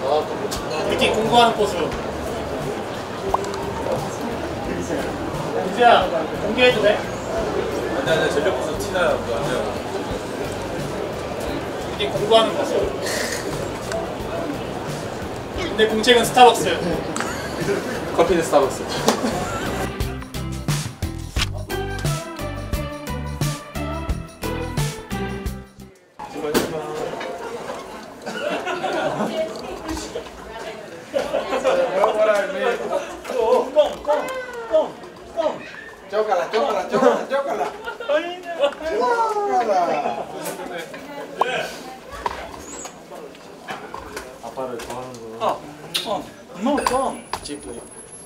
미팅 공부하는 포즈. 이제야 공개해도 돼? 아니 전력 부서 티나요. 미팅 공부하는 포즈. 내 공책은 스타벅스. 커피는 스타벅스. Chócala. 아빠를 좋아하는 거. No, come. Chicle.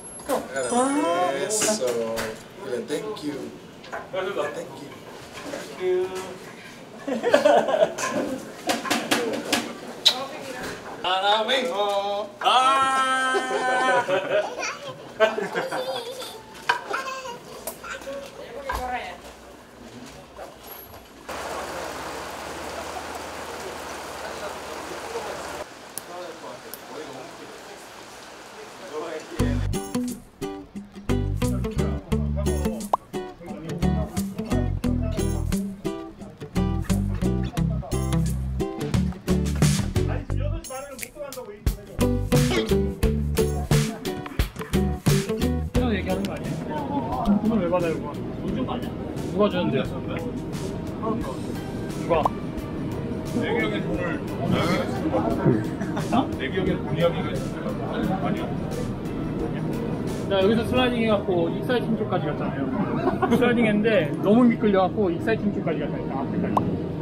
Eso. Thank you. Thank you. Ahora vengo. 얘기하는 거 아니야? 돈을 왜 받아요, 그거? 돈좀 아니야? 누가 주는데요? 누가? 내 기억에 돈을 내 기억에 돈이 하기가 있었어요. 아니요. 나 여기서 슬라이딩 해갖고 익사이팅 쪽까지 갔잖아요. 슬라이딩 했는데 너무 미끌려갖고 익사이팅 쪽까지 갔다니까, 앞에까지.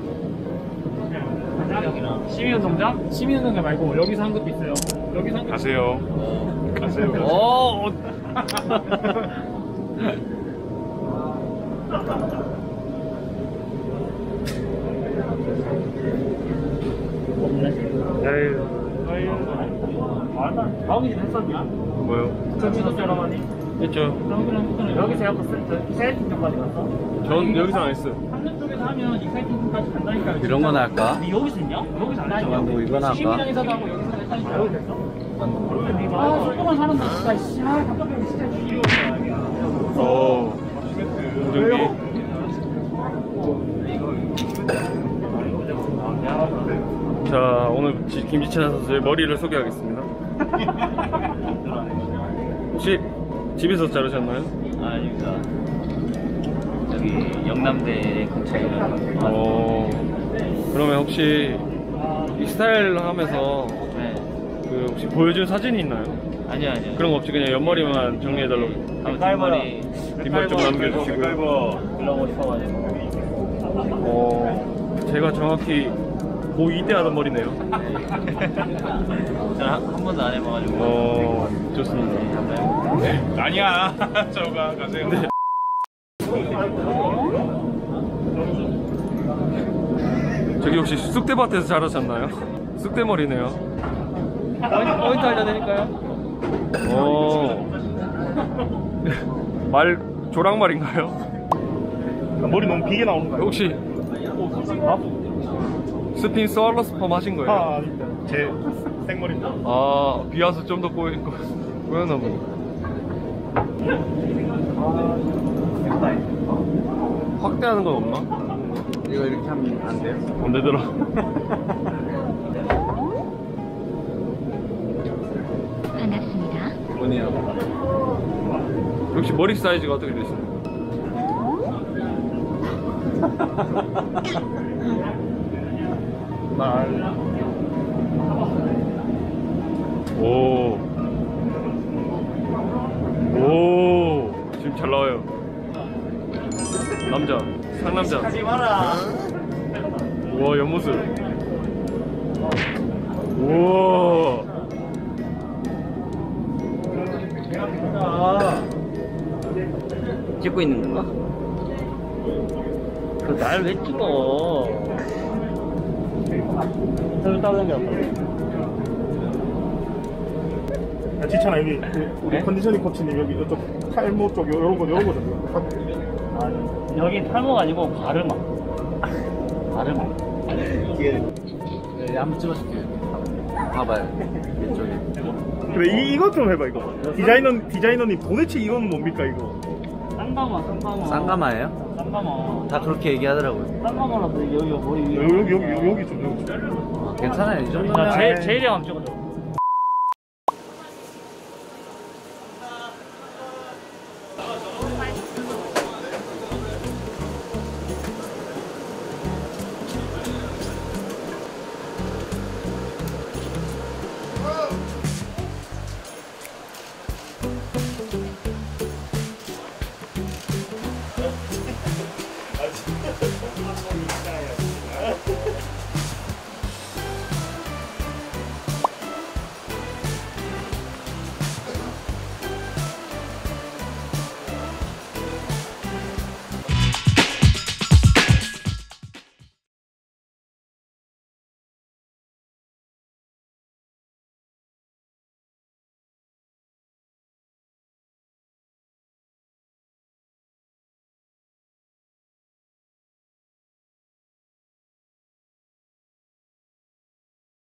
시민운동장? 시민운동장 말고 여기서 한 것도 있어요. 여기서 한 것도 가세요. 가세요. 마음이 했었냐? 뭐요? 전지도자라마니 했죠. 여기서 약간 익사이팅 쪽까지 갔어? 전 여기서 안 했어요. 한국 쪽에서 하면 익사이팅 쪽까지 간다니까. 이런 건 할까? 근데 여기서 있냐? 여기서 안 하냐? 뭐 이건 할까? 시민장에서도 하고 여기서 했다니까. 여기 됐어? 아, 조그만 사람다 진짜. 씨, 아, 답답해 진짜. 무전기. 자, 오늘 김지찬 선수의 머리를 소개하겠습니다. 혹시 집에서 자르셨나요? 아닙니다. 여기 영남대 근처에 그러면 혹시 이 스타일 하면서 네. 그 혹시 보여준 사진이 있나요? 아니요. 그런 거 없이 그냥 옆머리만 정리해달라고. 한번 뒷머리 뒷머리 좀 남겨주시고요. 그러고 싶어가지고. 제가 정확히 고2 때 하던 머리네요. 저는 한 번도 안 해봐가지고. 좋습니다. 네, 한번 해볼게요. 아니야. 저가 가세요. 네. 저기 혹시 쑥대밭에서 자라셨나요? 쑥대머리네요. 포인트 알려드릴까요? 말 조랑말인가요? 머리 너무 비게 나오는 거야. 혹시 스핀 스왈러스펌 하신 거예요? 아닙니다. 제 생머리입니다. 비 와서 좀 더 꼬였나 보네. 확대하는 건 없나? 이거 이렇게 하면 안 돼요? 안 되더라. 반갑습니다. 뭐네요? 혹시 머리 사이즈가 어떻게 되시나요? 오, 지금 잘 나와요. 남자, 상남자. 하지 마라. 우와, 옆모습. 우와. 찍고 있는 건가? 그 날 왜 찍어? 저 따로 당겨. 야, 지찬아 여기 우리 네? 컨디셔닝 코치님 여기 이쪽 탈모 쪽 이런 거 좀. 여기 탈모가 아니고 가르마. 가르마. ¿Quiere? 한번 찍어줄게요. 봐봐요. 이쪽에. 그래 이것 좀 해봐 이거. 디자이너님 도대체 이건 뭡니까 이거? 쌍가마, 쌍가마. 쌍가마예요? 쌍가마. 다 그렇게 얘기하더라고요. 쌍가마라도 여기 머리 위에. 여기 좀. 괜찮아요. 이 정도면. 자, 제일이랑 한번 찍어줘.